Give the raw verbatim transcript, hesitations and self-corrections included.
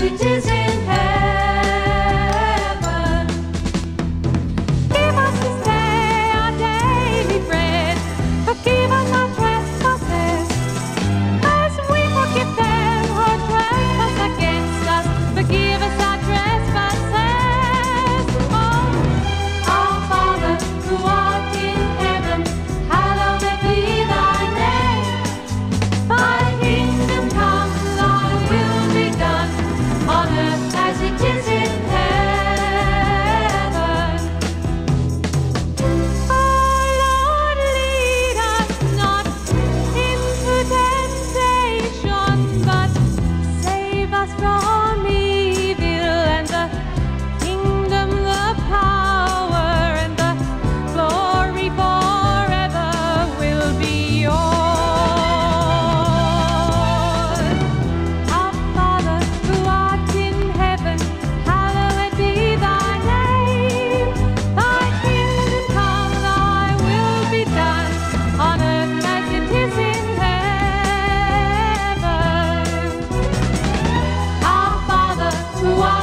it is in heaven. Give us this day our daily bread. Forgive us our trespasses, as we forgive them who trespass against us. Forgive us our trespasses. Oh, Our Father, who art in heaven, hallowed be thy name. Thy kingdom come, thy will be done, on earth as it is in heaven. oh Lord, lead us not into temptation, but save us from evil. And the kingdom, the power, and the glory forever will be yours. Our Father, who art in heaven, hallowed be thy name. Thy kingdom come, thy will be done, on earth as it is in heaven. Our Father, who art